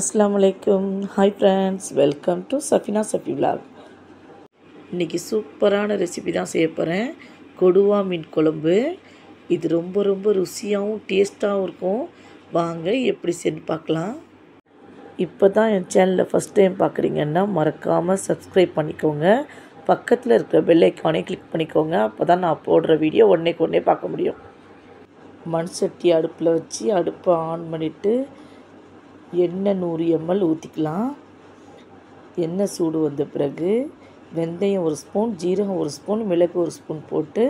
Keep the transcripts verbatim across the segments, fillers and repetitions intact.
அஸ்ஸலாமு அலைக்கும். Hi friends, welcome to Safina Safi vlog. இன்றைக்கி சூப்பரான ரெசிபி தான் செய்ய போகிறேன். கொடுவா மீன் குழம்பு. இது ரொம்ப ரொம்ப ருசியாகவும் டேஸ்ட்டாகவும் இருக்கும். வாங்க எப்படி செஞ்சு பார்க்கலாம். இப்போ தான் என் சேனலில் ஃபஸ்ட் டைம் பார்க்குறீங்கன்னா மறக்காமல் சப்ஸ்கிரைப் பண்ணிக்கோங்க. பக்கத்தில் இருக்கிற பெல் ஐக்கானே கிளிக் பண்ணிக்கோங்க. அப்போ தான் நான் போடுற வீடியோ உடனேக்கு உடனே பார்க்க முடியும். மண் சட்டி அடுப்பில் வச்சு அடுப்பை ஆன் பண்ணிவிட்டு எண்ணெய் நூறு எம்எல் ஊற்றிக்கலாம். எண்ணெய் சூடு வந்த பிறகு வெந்தயம் ஒரு ஸ்பூன், ஜீரகம் ஒரு ஸ்பூன், மிளகு ஒரு ஸ்பூன் போட்டு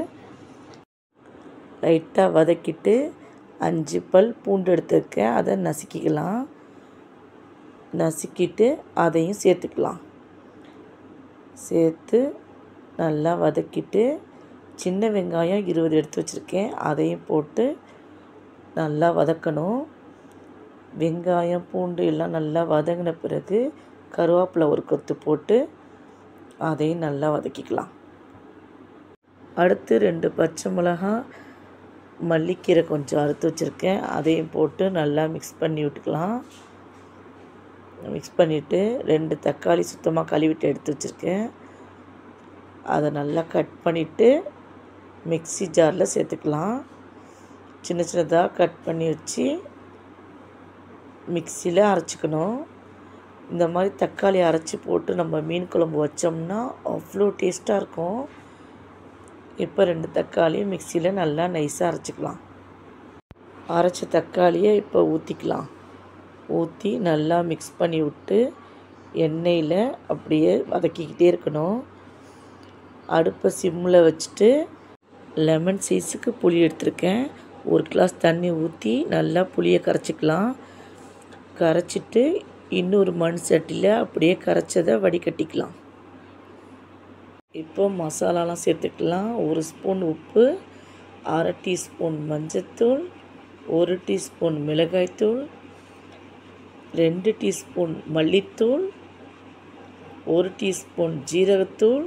லைட்டாக வதக்கிட்டு அஞ்சு பல் பூண்டு எடுத்துருக்கேன், அதை நசுக்கிக்கலாம். நசுக்கிட்டு அதையும் சேர்த்துக்கலாம். சேர்த்து நல்லா வதக்கிட்டு சின்ன வெங்காயம் இருபது எடுத்து வச்சுருக்கேன், அதையும் போட்டு நல்லா வதக்கணும். வெங்காயம் பூண்டு எல்லாம் நல்லா வதங்கின பிறகு கருவேப்பிலை ஒரு கொத்து போட்டு அதையும் நல்லா வதக்கிக்கலாம். அடுத்து ரெண்டு பச்சை மிளகாய், மல்லிக்கீரை கொஞ்சம் அறுத்து வச்சுருக்கேன், அதையும் போட்டு நல்லா மிக்ஸ் பண்ணி விட்டுக்கலாம். மிக்ஸ் பண்ணிவிட்டு ரெண்டு தக்காளி சுத்தமாக கழுவிட்டு எடுத்து வச்சுருக்கேன், அதை நல்லா கட் பண்ணிவிட்டு மிக்ஸி ஜாரில் சேர்த்துக்கலாம். சின்ன சின்னதாக கட் பண்ணி வச்சு மிக்சியில் அரைச்சிக்கணும். இந்த மாதிரி தக்காளி அரைச்சி போட்டு நம்ம மீன் குழம்பு வச்சோம்னா அவ்வளோ டேஸ்ட்டாக இருக்கும். இப்போ ரெண்டு தக்காளியும் மிக்சியில் நல்லா நைஸாக அரைச்சிக்கலாம். அரைச்ச தக்காளியை இப்போ ஊற்றிக்கலாம். ஊற்றி நல்லா மிக்ஸ் பண்ணி விட்டு எண்ணெயில் அப்படியே வதக்கிக்கிட்டே இருக்கணும். அடுப்பை சிம்மில் வச்சுட்டு லெமன் சைஸுக்கு புளி எடுத்திருக்கேன், ஒரு கிளாஸ் தண்ணி ஊற்றி நல்லா புளியை கரைச்சிக்கலாம். கரைச்சிட்டு இன்னொரு மண் சட்டியில் அப்படியே கரைச்சதை வடிகட்டிக்கலாம். இப்போ மசாலாலாம் சேர்த்துக்கலாம். ஒரு ஸ்பூன் உப்பு, அரை டீஸ்பூன் மஞ்சத்தூள், ஒரு டீஸ்பூன் மிளகாய்த்தூள், ரெண்டு டீஸ்பூன் மல்லித்தூள், ஒரு டீஸ்பூன் ஜீரகத்தூள்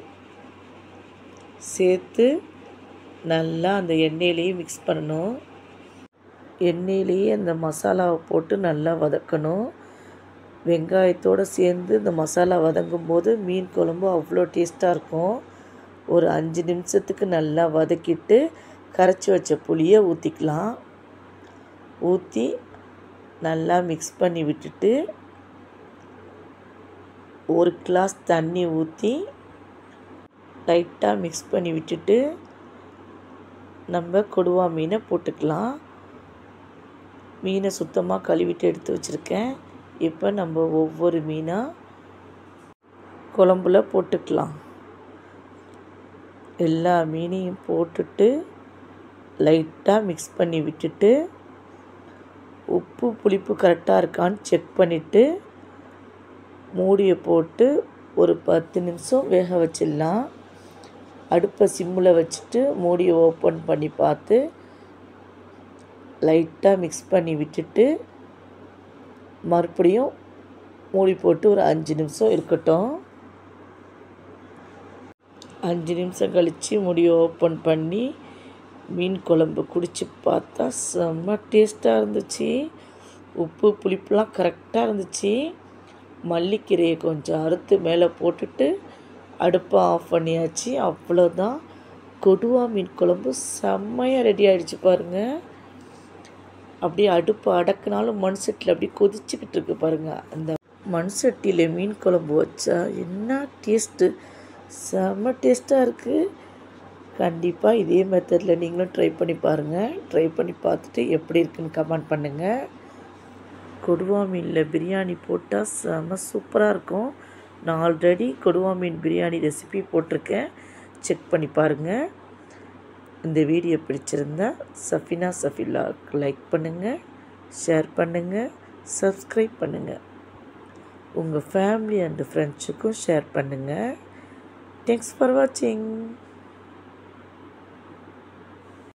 சேர்த்து நல்லா அந்த எண்ணெயிலேயே மிக்ஸ் பண்ணணும். எண்ணெயிலேயே அந்த மசாலாவை போட்டு நல்லா வதக்கணும். வெங்காயத்தோடு சேர்ந்து இந்த மசாலா வதங்கும் போது மீன் குழம்பு அவ்வளோ டேஸ்ட்டாக இருக்கும். ஒரு அஞ்சு நிமிஷத்துக்கு நல்லா வதக்கிட்டு கரைச்சி வச்ச புளியை ஊற்றிக்கலாம். ஊற்றி நல்லா மிக்ஸ் பண்ணி விட்டுட்டு ஒரு கிளாஸ் தண்ணி ஊற்றி லைட்டாக மிக்ஸ் பண்ணி விட்டுட்டு நம்ம கொடுவா மீனை போட்டுக்கலாம். மீனை சுத்தமாக கழுவிட்டு எடுத்து வச்சுருக்கேன். இப்போ நம்ம ஒவ்வொரு மீனாக குழம்புல போட்டுக்கலாம். எல்லா மீனையும் போட்டுட்டு லைட்டாக மிக்ஸ் பண்ணி விட்டுட்டு உப்பு புளிப்பு கரெக்டாக இருக்கான்னு செக் பண்ணிவிட்டு மூடியை போட்டு ஒரு பத்து நிமிஷம் வேக வச்சிடலாம். அடுப்பை சிம்மில் வச்சுட்டு மூடியை ஓப்பன் பண்ணி பார்த்து லைட்டாக மிக்ஸ் பண்ணி விட்டுட்டு மறுபடியும் மூடி போட்டு ஒரு அஞ்சு நிமிஷம் இருக்கட்டும். அஞ்சு நிமிஷம் கழித்து மூடியை ஓப்பன் பண்ணி மீன் குழம்பு குடித்து பார்த்தா செம்ம டேஸ்ட்டாக இருந்துச்சு. உப்பு புளிப்புலாம் கரெக்டாக இருந்துச்சு. மல்லிக்கீரையை கொஞ்சம் அறுத்து மேலே போட்டுட்டு அடுப்பை ஆஃப் பண்ணியாச்சு. அவ்வளோதான், கொடுவா மீன் குழம்பு செம்மையாக ரெடி ஆகிடுச்சு பாருங்கள். அப்படியே அடுப்பு அடக்குனாலும் மண் சட்டியில் அப்படியே கொதிச்சுக்கிட்டு இருக்கு பாருங்கள். அந்த மண் சட்டியில் மீன் குழம்பு வச்சா என்ன டேஸ்ட்டு, செம்ம டேஸ்ட்டாக இருக்குது. கண்டிப்பாக இதே மெத்தடில் நீங்களும் ட்ரை பண்ணி பாருங்கள். ட்ரை பண்ணி பார்த்துட்டு எப்படி இருக்குன்னு கமெண்ட் பண்ணுங்கள். கொடுவா மீனில் பிரியாணி போட்டால் செம்ம சூப்பராக இருக்கும். நான் ஆல்ரெடி கொடுவா மீன் பிரியாணி ரெசிபி போட்டிருக்கேன், செக் பண்ணி பாருங்கள். இந்த வீடியோ பிடிச்சிருந்தா சஃபினா சஃபி விலாக் லைக் பண்ணுங்கள், ஷேர் பண்ணுங்கள், சப்ஸ்கிரைப் பண்ணுங்கள். உங்கள் ஃபேமிலி அண்ட் ஃப்ரெண்ட்ஸுக்கும் ஷேர் பண்ணுங்கள். தேங்க்ஸ் ஃபார் வாட்சிங்.